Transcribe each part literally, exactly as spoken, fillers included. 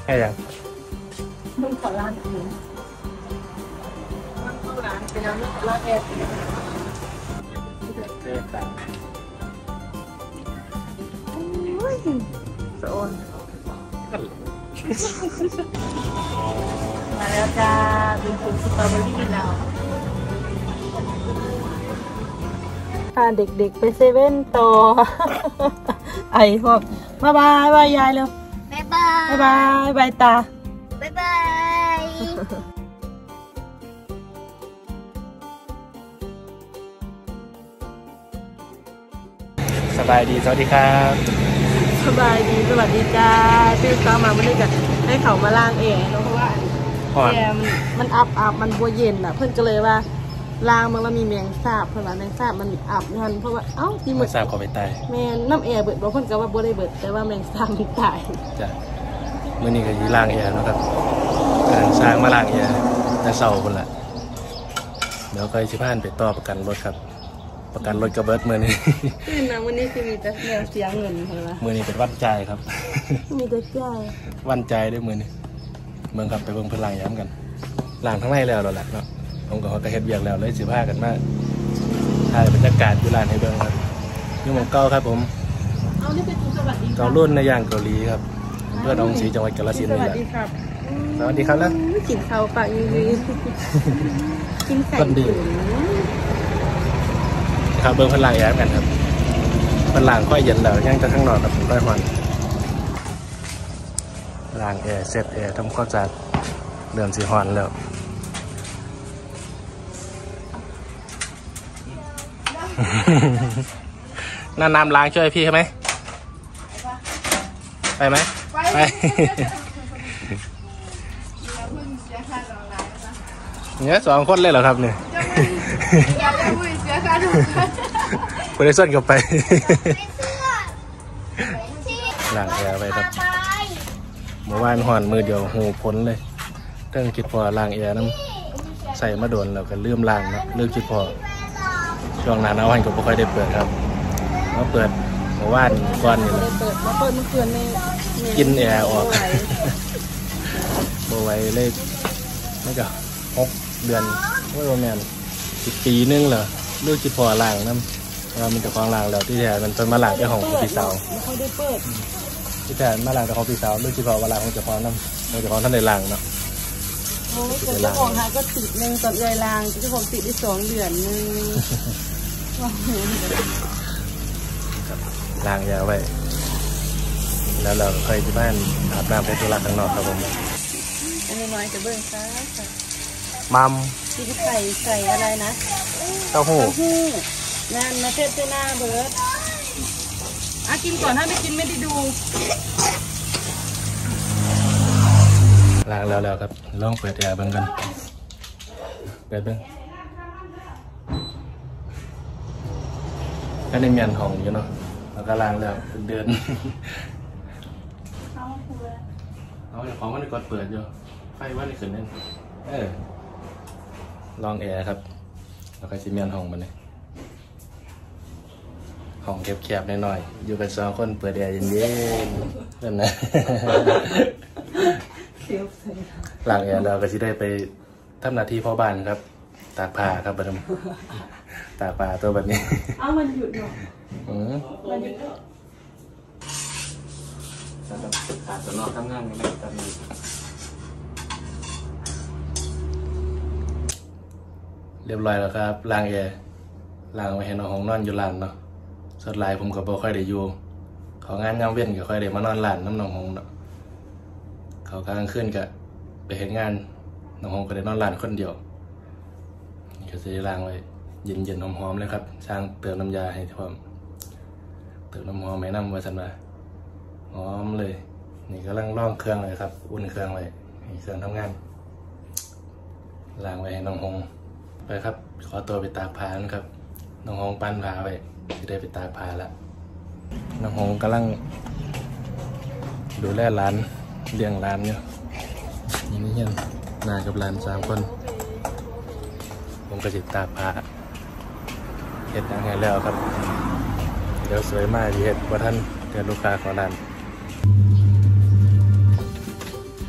แค่ยังมึงขอร้านอื่นมันเข้าร้านไปแล้วร้านแอร์เดินตามโซนมาแล้วจ้าเป็นผลสตรอเบอรี่เราพาเด็กๆไปเซเว่นต่อไอ้พวกบ๊ายบายบายยายเร็วบ๊ายบายบ๊ายบายบายตาบ๊ายบายสบายดีสวัสดีครับสบายดีสวัสดีจ้าตื่นเช้ามาไม่ได้กันให้เขามาล้างแอร์เนาะเพราะว่าแอร์มันอับอับมันบัวเย็นอ่ะเพื่อนก็เลยว่าล้างมันแล้วมีแมงสาบเพื่อนว่าแมงสาบมันอับนั่นเพราะว่าเอ้าที่มันสาบก็ไปตายแมงน้ำแอร์เบิดบอกเพื่อนก็ว่าบัวได้เบิดแต่ว่าแมงสาบมันตายจ้ะเมื่อนี้ก็ยีล่างแอร์นะครับการสร้างมาล่างแอร์แต่เศร้าคนละเดี๋ยวก็ชิพานไปต่อประกันรถครับประกันรถกระเบิดเมื่อนี้คือนะวันนี้คือมีแต่แนวเสียเงินเหรอเมื่อนี้เป็นวันใจครับมีแต่ใจวันใจด้วยมือนี้เมืองครับไปเบิ่งเพื่อนล่างย้ำกันล่างทั้งในแล้วเราแหละเนาะผมกับเขากระเฮ็ดเบียกแล้วเลยสิบห้ากันมากถ่ายบรรยากาศอยู่ร้านให้เบิ่งครับยุ่งของเก่าครับผมเอานี่เป็นสวัสดีเกาลุ่นในย่างเกาหลีครับเพื่อนน้องสีจังหวัดกาฬสินธุ์นี่แหละสวัสดีครับสวัสดีครับแล้วกินข้าวปากยืนกินไข่ตุ๋นครับเบิ่งเพื่อนล่างย้ำกันครับเพื่อนล่างค่อยเย็นแล้วย่างจะข้างนอกกับผมค่อยหอนล่างแอร์เซตแอร์ทำข้อจัดเริ่มสีหอนแล้วน้ำน้ำล้างช่วยพี่ใช่ไหมไปไหมไปเนี่ยสองคนเลยเหรอครับเนี่ยคุณได้ส้นกับไปล้างแอร์ไปครับเมื่อวานห่อนมือเดียวหูพ้นเลยเรื่องคิดพอล้างแอร์น้ำใส่มาโดนแล้วก็ลืมล้างนะลืมคิดพอช่วงนั้นเอาวันก็ไม่ค่อยได้เปิดครับมาเปิดเมื่อวานก่อนนี่แหละเปิดมาเปิดเมื่อคืนในกินแอร์ออกโบไว้เลยนี่ก็หกเดือนว่าโรแมนอีกปีนึงเหรอลูกคิดพอล้างน้ำเรามีแต่ของล้างแล้วที่แท้มันเป็นมาล้างแต่ของพี่สาวเขาได้เปิดที่แท้มาล้างแต่ของพี่สาวลูกคิดพอมาล้างของเจ้าของน้ำของเจ้าของท่านได้ล้างเนาะโอ้ยเจ้าของหาก็ติดหนึ่งตอนเอยล้างเจ้าของติดได้สองเดือนนึงล้างยาไว้แล้วเราเคยที่บ้านอาบน้ำไปธุระข้างนอกครับผมอันนี้น้อยจะเบิ่งซะมัมกินไข่ใส่อะไรนะเต้าหู้เต้าหู้งานมาเทศหน้าเบิร์ดอ่ะกินก่อนถ้าไม่กินไม่ได้ดูล้างแล้วแล้วครับลองเปิดแอร์เบิ่งกันเปิดเบิ่งก็ในเมียนของอยู่เนาะแล้วก็ล้างแล้วเดินเอาของมันกดเปิดอยู่ไฟว่านี่ขึ้นนั่นเออลองแอร์ครับแล้วก็ซีเมียนห้องมันเลยห้องแคบๆหน่อยๆอยู่กันสองคนเปิดแอร์เย็นๆนั่นนะล้างแอร์แล้วก็จะได้ไปทำหน้าที่พ่อบ้านครับตากผ้าครับบัดนี้ตากผ้าตัวแบบนี้เอามันหยุดเนาะอืมมันหยุดสำหรับขาดตัวนอกทำงานกันเลยตอนนี้เรียบร้อยแล้วครับล้างแอร์ล้างไว้ให้น้องห้องนอนอยู่ร้านเนาะสดลายผมก็บ่ค่อยได้อยู่เขางานยามเว้นก็ค่อยได้มานอนร้านน้ำน้องห้องเนาะเขากลางคืนก็ไปเห็นงานน้องห้องก็ได้นอนร้านคนเดียวนี่ก็จะได้ล้างไว้เย็นๆหอมๆเลยครับสร้างเติมน้ำยาให้พร้อมเติมน้ำหอมให้น้ำไว้สันมาหอมเลยนี่กำลังล่องเครื่องเลยครับอุ่นเครื่องไว้ให้เครื่องทำงานล้างไว้ให้น้องหงไปครับขอตัวไปตากผ้านะครับน้องหงปั้นผ้าไว้จะได้ไปตากผ้าแล้วน้องหงกำลังดูแลร้านเลี้ยงร้านเนี่ยนี่นี่ยังนากับร้านสามคนผมก็จะตากผ้าเห็ดยังไงแล้วครับเดี๋ยวสวยมากดีเห็ดว่าท่านเดี๋ยวลูกค้าของร้าน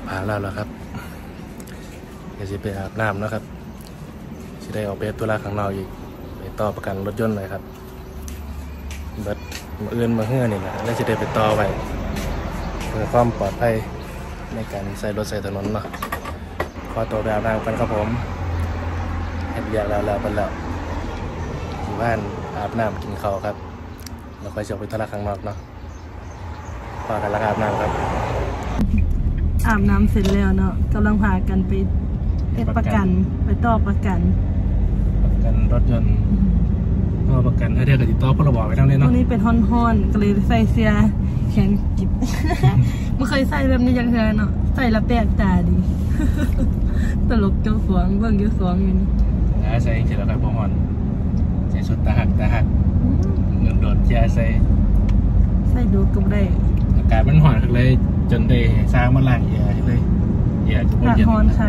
ผ่านแล้วแล้วครับเดี๋ยวจะไปอาบน้ำนะครับจะได้ออกไปตัวลาข้างนอกอีกไปต่อประกันรถยนต์เลยครับเบิดมาเอื้อนมาเฮือนี่แหละแล้วจะได้ไปต่อไปเพื่อความปลอดภัยในการใส่รถใส่ถนนเนาะขอตัวไปอาบน้ำกันครับผมเห็นยาแล้วแล้วไปแล้วอยู่บ้านอาบน้ำกินข้าวครับแล้วค่อยจะไปธุระข้างนอกเนาะพอกันแล้วอาบน้ำครับอาบน้ำเสร็จแล้วเนาะกำลังพากันไปเอ็ดประกันไปต่อประกันประกันรถยนต์ต่อประกันถ้าเดียวกับติดต่อพรบไปทั้งนี้เนาะตรงนี้เป็นฮ้อนๆก็เลยใส่เสื้อแขนกิบไม่เคยใส่แบบนี้ยังเคยเนาะใส่แล้วแปลกตาดีตลกเจ้าสวงเบิ่งเจ้าสวงอยู่นี่นะใส่เสร็จแล้วครับพอหอนใส่ชุดตาหักตาหักเงินโดดแย่ใส่ใส่ดูก็ได้อากาศมันหอนเลยจนได้สร้างมาล่างเอียเลยเอียจะบ่เย็นฮ้อนค่ะ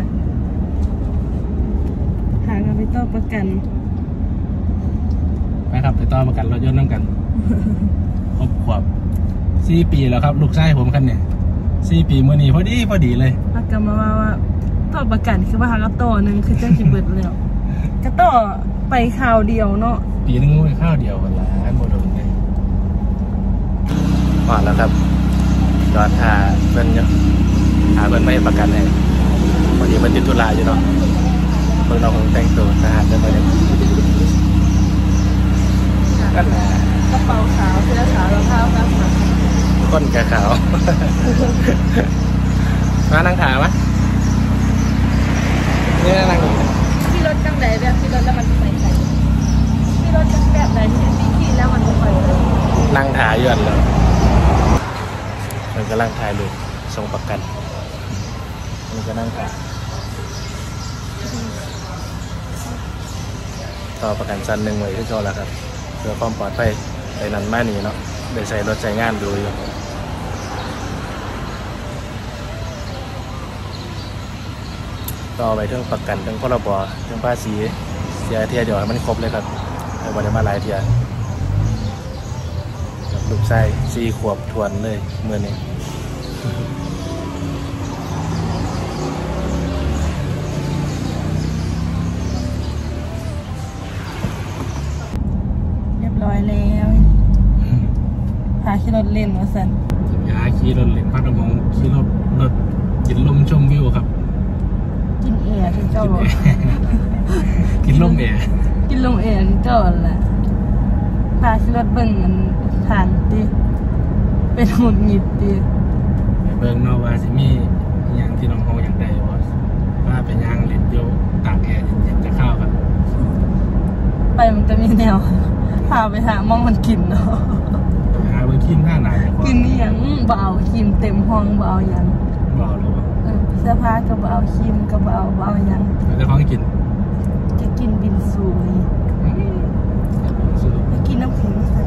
หากันไปต่อประกันไปครับไปต่อประกันรถยนต์น้ำกันครบขวบสี่ปีแล้วครับลูกชายผมคันเนี่ยสี่ปีเมื่อนี้พอดีพอดีเลยแล้วก็มาว่าว่าต่อประกันคือว่าหากระต่อหนึ่งคือจังสิเบิดแล้วกระต่อไปข่าวเดียวเนาะปีนึงไปข้าวเดียวกันละโมโดนเลยผ่านแล้วครับจอดหาเพิ่นเนาะหาเพิ่นไม่ประกันให้พอดีมันติดธุระอยู่เนาะเพิ่นเราคงแต่งตัวนะฮะเดินไปเลยกระเป๋าขาวเสื้อขาวรองเท้าครับก้นกระขาวมานั่งขาไหมนี่นั่งที่รถจังไหนแบบที่รถแล้วมันไปไหนที่รถจังแบบไหนที่เป็นที่แล้วมันไปนั่งถ่ายยืนเลยมันก็นั่งถ่ายรูปส่งประกันมันก็นั่งถ่ายต่อประกันชั้นหนึ่งไว้ที่โจแล้วครับเพื่อความปลอดภัยไปนั่นมานี่เนาะได้ใส่รถใช้งานดูอยู่ต่อไปเรื่องประกันเรื่องพรบเรื่องภาษีเสียเทียเดี๋ยวให้มันครบเลยครับเอาไปได้มาหลายเทียลูกชายสี่ขวบทวนเลยเมื่อนี้เรียบร้อยแล้วพาขี่รถเล่นมาสันยาขี่รถเล่นพักมองขี่รถรถกินลมชมวิวครับกินเอร์ที่เจ้าบอกกินลมเอร์กินลมเอร์ที่เจ้าแหละพาขี่รถเบิ่งมันทานดิเป็นหุ่นหงิดดิเบิ่งเนาะว่าสิมีอย่างที่น้องเขาอยากได้ว่าว่าเป็นย่างเล่นโยตากแอร์เย็นๆจะเข้าครับไปมันจะมีแนวพาไปหามองมันกินเนาะหาเบิ่งคิมหน้าหนากินนี่ยังเบาคิมเต็มห้องเบายังเบาหรือเออเสื้อผ้าก็เบาคิมก็เบาเบายังแล้วจะพ้องกินจะกินบินซูนี่จะกินน้ำแข็งใส่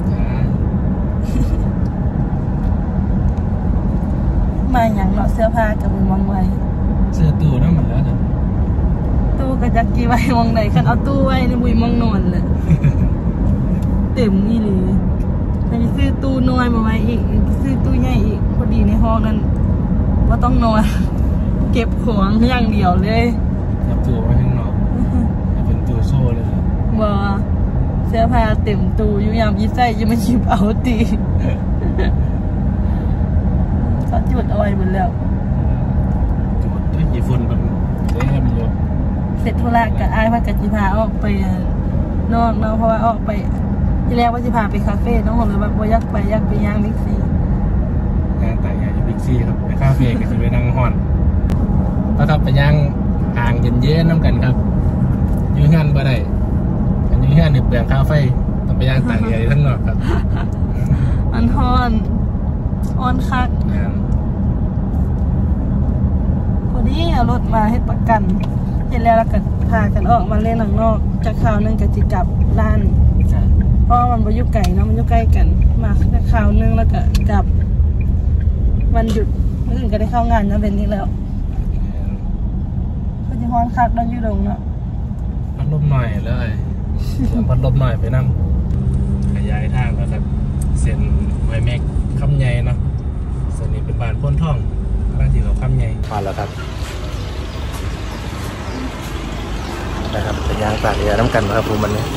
มาอย่างเราเสื้อผ้ากับมือมองไว้เสื้อตู้นั่นมันแล้วจ้ะตู้กับจักกี้ไว้มองไหนคันเอาตู้ไว้ในบุยมองนอนเลยเต็มนี่เลยไปซื้อตู้น้อยมาไว้อีกซื้อตู้ใหญ่อีกพอดีในห้องนั้นว่าต้องนอนเก็บของอย่างเดียวเลยเก็บตู้ไว้ข้างนอกเป็นตู้โซ่เลยครับบ่เสื้อผ้าเต็มตู้อยู่ยามยิ่งใส่ยังไม่ชิบเอาตีก็จุดเอาไว้หมดแล้วจุดที่กี่ฝุ่นมันเละมันเยอะเสร็จธุระกับไอ้พากัจจิพาออกไปนอกเนาะเพราะว่าออกไปที่แรกว่าจะพาไปคาเฟ่น้องผมเลยแบบว่าอยากไปอยากไปย่างบิ๊กซีย่างแต่ย่างบิ๊กซีครับไปคาเฟ่ก็จะไปนั่งฮอนแล้วครับไปย่างห่างเย็นๆน้ำกันครับยื้อหันบ่ได้อันยื้อหันเนี่ยเปลืองคาเฟ่ต้องไปย่างต่างใหญ่ทั้งนอกครับมันฮอนฮอนคักพอดีเอารถมาให้ประกันเสร็จแล้วแล้วก็พากันออกมาเล่นหนังนอกจากคราวนึงกับจิกับร้านเพราะมันอยู่ไกลเนาะมันอยู่ใกล้กันมาจากคราวนึงแล้วก็กลับวันหยุดเมื่อคืนก็ได้เข้างานนะเป็นนี้แล้วก็จะฮอนคักเราอยู่ตรงเนาะพัดลมหน่อยเลยพัดลมหน่อยไปนั่งขยายทางแล้วครับเส้นไวแม็กคำใหญ่เนาะส่วนนี้เป็นบ้านพ้นท่องบ้านที่เราทำไงผ่านแล้วครับนะครับเป็นยางปากเรือน้ำกันครับผมมันนี้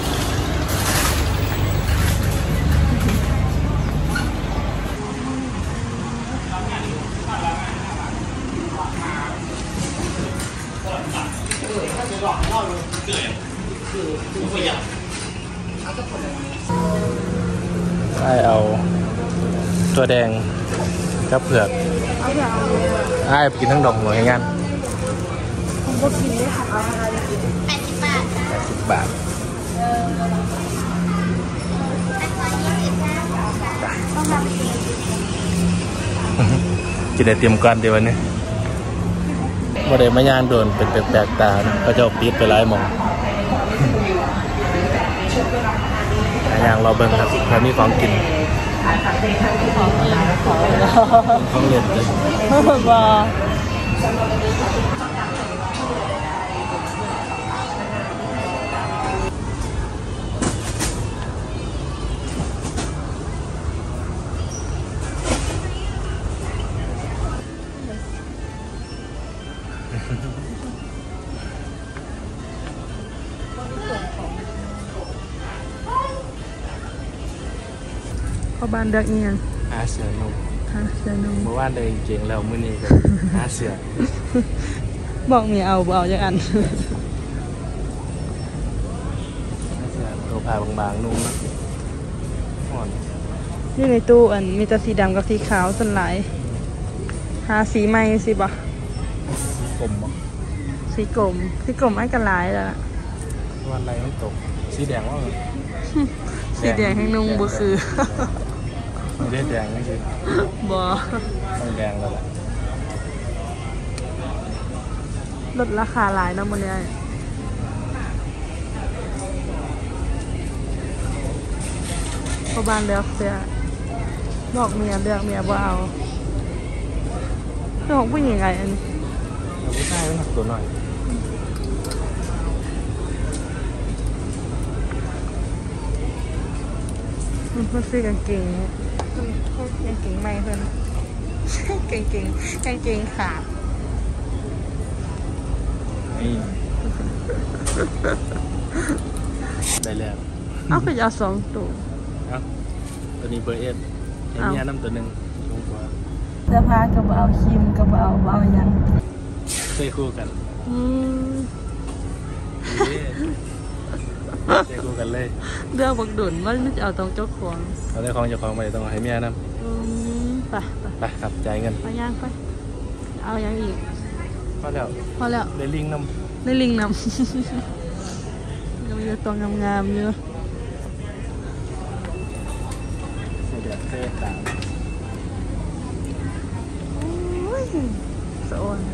ใช่เอาตัวแดงกับเผือกไอ้กินทั้งดอกหัวให้งานผมก็กินได้ค่ะแปดสิบบาทกินได้เตรียมกันเดี๋ยววันนี้โมเดลมายานโดนเป็นแปลกๆตาก็จะปิดไปหลายหมองอย่างเราเบิ่งครับแล้วมีของกินของเล่นเลยว้าพอบ้านเด็กเงียนหาเสือนุ่มหาเสือนุ่มเมื่อวานเลยเก่งแล้วมื้อนี้ก็หาเสือบอกมีเอาเอาจากอันหาเสือตัวผ้าบางๆนุ่มนะอ่อนนี่ในตู้อันมีแต่สีดำกับสีขาวส่วนหลายหาสีใหม่สิบ่สีกลมบ่สีกลมสีกลมไอ้กันหลายแล้ววันไรมันตกสีแดงว่าสีแดงให้นุ่งบ่คือไม่ได้แดงไม่ใช่บ่ต้องแดงแล้วแหละลดราคาหลายนะมื้อนี้พอบ้านเลือกเสื้อบอกเมียเลือกเมียบ่เอาเรื่องของผู้หญิงไงอันนี้เราผู้ชายต้องหักตัวหน่อยมันซื้อกางเกงกางเกงใหม่เพื่อนกางเกงกางเกงขาดได้แล้วเอาไปเอาสองตัวเอาตัวนี้เบอร์เอสไอ้เนี่ยน้ำตัวหนึ่งลงกว่าเสื้อผ้ากับเอาครีมกับเอาเอายังใส่คู่กันอืมใส่คู่กันเลยเรื่องบักดุนมันไม่เอาตรงเจ้าของเอาได้ของเจ้าของไปต้องให้เมียน้ำอืมไปไปครับจ่ายเงินไปย่างไปเอายังอีกพอแล้วพอแล้วได้ลิงน้ำได้ลิงน้ำยังมีตัวงามๆเยอะเสียเดือดเท่ต่างสะออน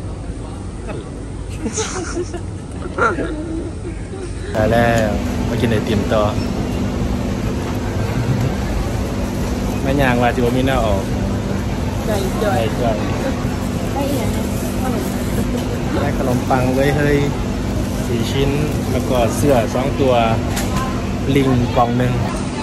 ได้แล้วมากินไอติมต่อแม่ยางว่าจิว่ามีหน้าออกใจจ่อยจ่อยได้ยังขนมได้ขนมปังไว้เฮ้ยสี่ชิ้นแล้วก็เสื้อสองตัวลิงกล่องหนึ่ง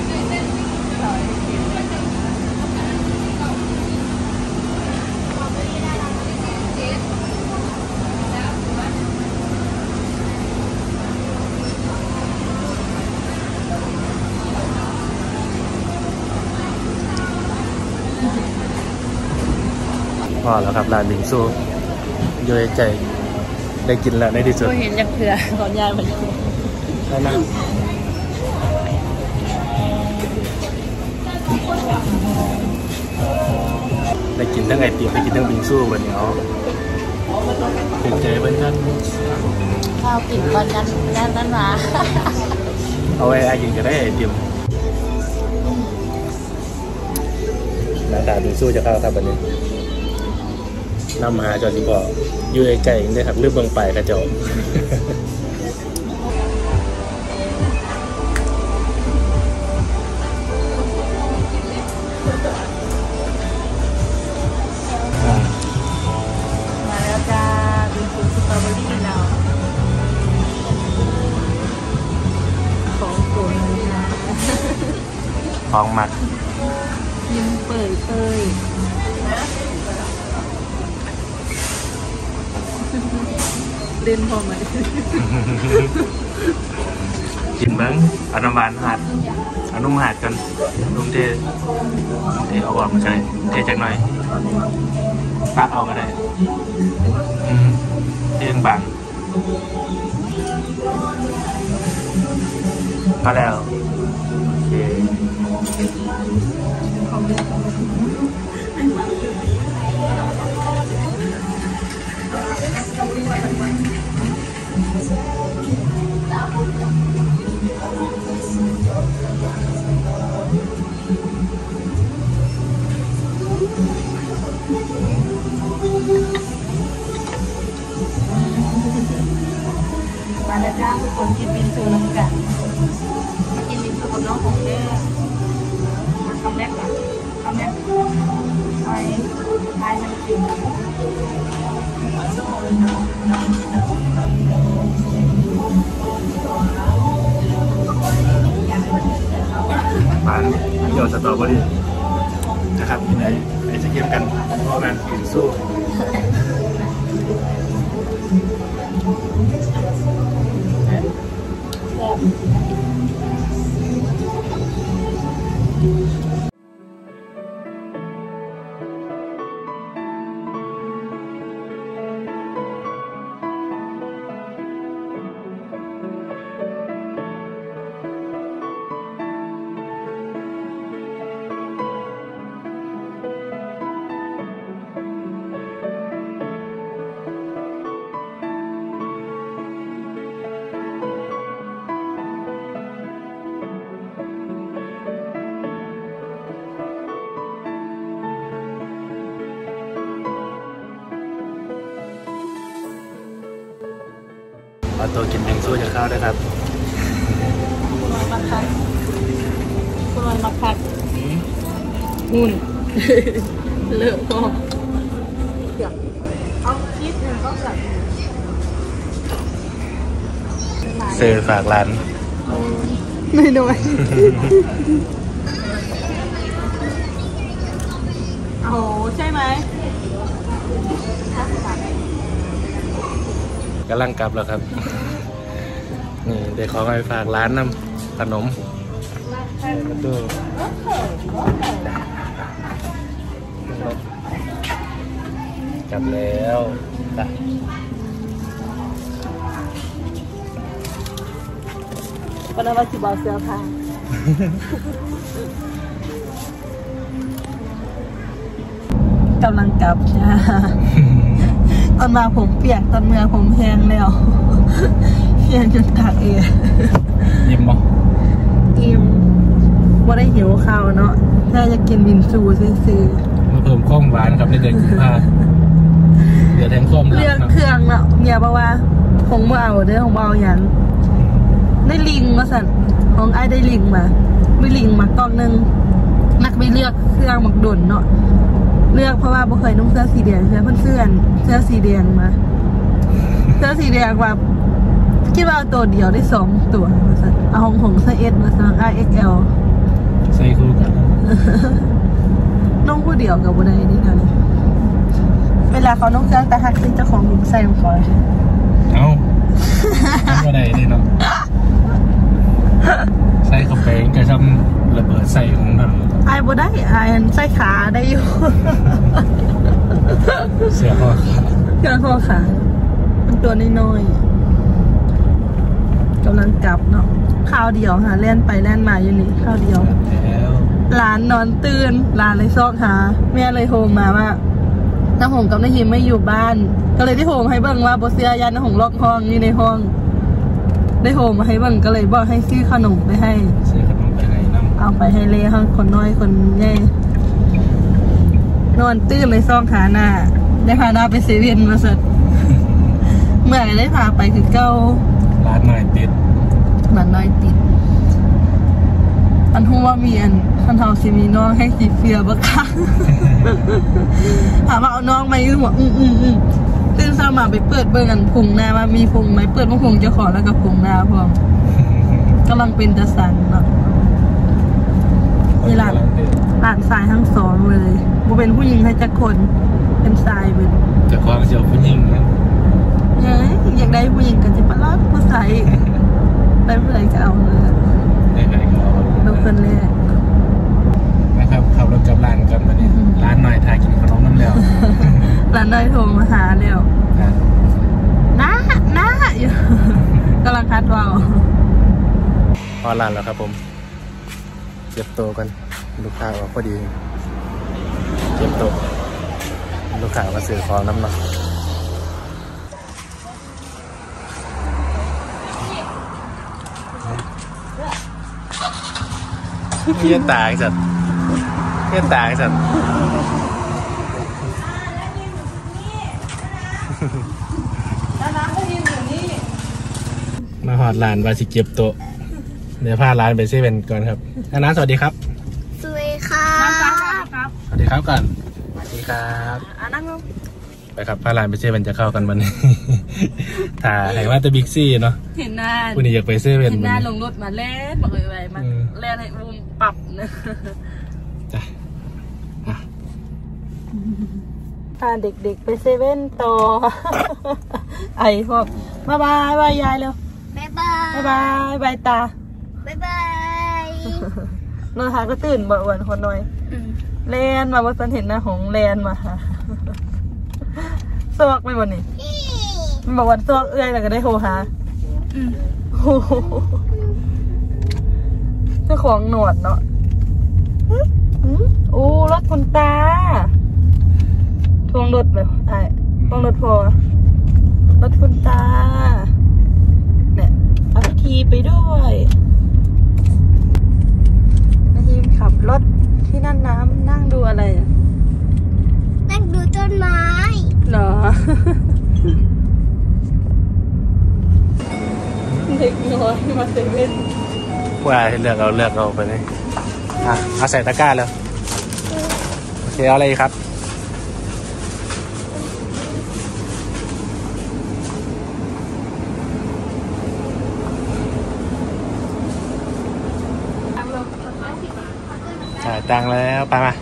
พอแล้วครับร้านบิงซูอยู่ใจได้กินแล้วในที่สุดเห็นยักษ์เถื่อตอนยายมาอยู่ได้นั่งได้กินทั้งไอติมได้กินทั้งบิงซูวันนี้เอาเป็นใจเพื่อนข้าวกินตอนนั้นนั่นนั่นมาเอาไว้ไอกินก็ได้ไอติมหน้าตาบิงซูจะเข้าครับวันนี้นำหาจอสิบอกอยู่ไกลๆได้ครับเรื่องเบิ่งไปกระจกมาแล้วจ้าบิงซูสตรอเบอรี่เราของตัวนี้นะของหมักยิ้มเปิดเตยต้นพอไหมกินบ้างอนุบาลหัดอนุมหัดกันลุงเทเทเอาออกมาใช่เทจากหน่อยตักออกก็ได้เทงบางก็แล้วโอเคมาแล้วจ้าทุกคนกินบินซูน้ำกันมากินบินซูกับน้องของเด้อคำแรกก่อนคำแรกไอ้ไอ้มันกินปานเกี่ยวสตรอเบอรี่นะครับกินไอ้ไอ้จะเกี่ยวกันเพราะมันบินซูเอาตัวกินบิงซูจะเข้าด้วยครับคุณวันมาคักคุณวันมาคักหุ่นเลิกพอเอาคิดหนึ่งก็สั่งเซอร์ฝากร้านไม่น้อยโอ้ใช่ไหมกำลังกลับแล้วครับนี่เด็กของไปฝากร้านน้ำขนมมาดูกลับแล้วจ้ะก็ได้ว่าสิบเอาเสื้อผ้า กำลังกลับจ้าตอนมาผมเปียกตอนเมื่อผมแห้งแล้วแห้งจนตากเองยิ้มบ่อิ่มว่าได้หิวข้าวเนาะแค่จะกินบินซูซื้อมาเพิ่มข้อมหวานครับในเดือนกุมภาเดือดแทงส้มเรื่องเครื่องเนาะเมียบอกว่าคงมาเอาเด้อของเบาอย่างได้ลิงมาสั่นของไอ้ได้ลิงมาไม่ลิงมากล้องนึงนักไปเลือกเครื่องหมักดุนเนาะเลือกเพราะว่าบ่เคยนุ่งเสื้อสีแดงเสื้อเพื่อนเสื้อเสื้อสีแดงมาเสื้อสีแดงว่าคิดว่าตัวเดียวได้สองตัวเอาของของเสื้อเอสมาสั่ง ไอ เอ็กซ์ แอลใส่คู่กันนุ่งผู้เดียวกับบุได้นี่นะเวลาเขานุ่งเสื้อแต่หักซึ่งเจ้าของใส่ลงไปเอาบุได้นี่เนาะใส่เข้าไปก็ทำระเบิดใส่ของนั่นไอ้บุได้ไอ้ใส่ขาได้อยู่เสียข้อขาเสียข้อขามันตัวน้อยๆกำลังกลับเนาะข้าวเดียวค่ะเล่นไปเล่นมาอยู่นี่ข้าวเดียวหลานนอนตื่นหลานเลยซอกหาแม่เลยโทรมาว่าน้าหงกับน้าหิมไม่อยู่บ้านก็เลยได้โทรให้เบิ้งว่าโบเซียยันน้าหงล็อกห้องอยู่ในห้องได้โทรมาให้เบิ้งก็เลยบอกให้ซื้อขนมไปให้ซื้อขนมไปให้น้ำเอาไปให้เล่ห้องคนน้อยคนใหญ่นอนตื่นเลยซอกหาหน้าได้พาหน้าไปเซเว่นมาสุดเมื่อได้พาไปคือเก้าร้านน้อยติดร้านน้อยติดอันทุ่ว่ามีอันคันเทาซีมีน้องให้ขีเฟียบ้างค่ะถามว่าเอาน้องมายืมหัวอืมอืมอืมตื่นเช้ามาไปเปิดเบิ่งกันพุงหน้าว่ามีพุงไหมเปิดว่าพุงจะขอแล้วกับพุงหน้าพร้อมกำลังเป็นตะสันเนาะนี่หลานหลานสายทั้งสองเลยบ่เป็นผู้หญิงให้จักคนเป็นสายเป็นแต่ความเชียวผู้หญิงนะเฮ้ยอยากได้ผู้หญิงกันจะปลอดผู้ใส่ได้เพื่อนจะเอาเลยได้ไหมก็ดูคนแรกนะครับขับรถกลับร้านกันมาเนี่ยร้านหน่อยทายกินขนมน้ำเลี้ยวร้านได้โทรมาหาเร็วน้าน้าอยู่กำลังคัดวาวพอร้านแล้วครับผมเก็บโต๊ะกันลูกค้าออกพอดีเก็บโต๊ะลูกค้ามาซื้อของน้ำหนักเยี่ยตายจัดเยี่ยตายจัดมาหอดร้านวาสิเก็บโต๊ะเดี๋ยวพาร้านไปเซเว่นก่อนครับอานาสวัสดีครับสวัสดีค่ะครับสวัสดีครับก่อนสวัสดีครับอ่านั่งลงไปครับพาร้านไปเซเว่นจะเข้ากันวันนี้ ถ่ายให้ว่าจะบิ๊กซี่เนาะเห็นหน้าคุณนี่อยากไปเซเว่นเห็นหน้าลงรถมาเล่นบอกเลยไว้มาเล่นให้มุมปรับนะจ้ะอ่ะพาเด็กๆไปเซเว่นต่อ ไอ้พวกบ๊ายบายบายยายเร็วบ๊ายบายบ๊ายบายบายตาบ๊ายบายนอนหาก็ตื่นบ่อ้วนคนน้อยแลนมาว่าฉันเห็นหน้าของแลนมาค่ะ สวกไปวันนี้มันบอกวันสวกเอื้อยแล้วก็ได้โทรหาโอ้โหเจ้าของหนวดเนาะอู้รถคุณตาทวงรถเลยไอ้ทวงรถพอรถคุณตาเนี่ยเอาพิธีไปด้วยนาทีขับรถที่นั่นน้ำนั่งดูอะไรนั่งดูต้นไม้เหรอ เด็กน้อยมาเซเว่นว่าให้เลือกเอาเลือกเอาไปนี่อ่ะเอาใส่ตะกร้าแล้วโอเคเอาอะไรอีกครับจ่ายตังค์แล้วไปมา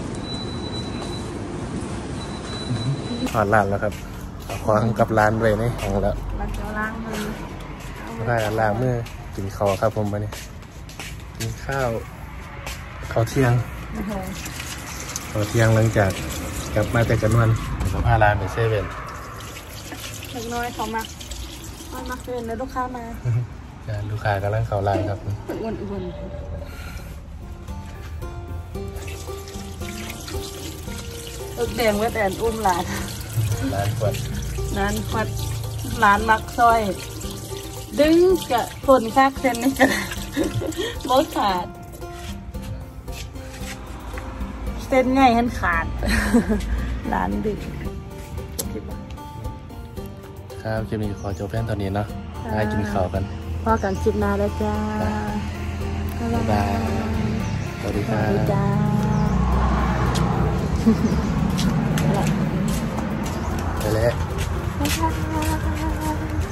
ถอดร้านแล้วครับเอาของกับร้านไว้ในของแล้วเราจะล้างมือได้ล้างมือกินข้าวครับผมวันนี้กินข้าวข้าวเที่ยงนะคะข้าวเที่ยงหลังจากกลับมาจากกันวันเราพาร้านไปเซเว่นเล็กน้อยเขามามามาเซเว่นแล้วลูกค้ามาลูกค้ากำลังเข้าร้านครับอ้วนอ้วนตึกแดงไว้แต่อุ้มหลานร้านกวดร้านควัดร้านมักซอย ดึงกะคนคักเส้นนี่กะมดขาดเส้นง่ายหันขาด ร้านดึงครับคลิปนี้ขอจบเพียงเท่านี้เนาะให้กินข้าวกันพอกันคลิปหน้าแล้วจ้าบ๊ายบายสวัสดีสครัวัสดีบจ้าไปแล้วบ๊ายบาย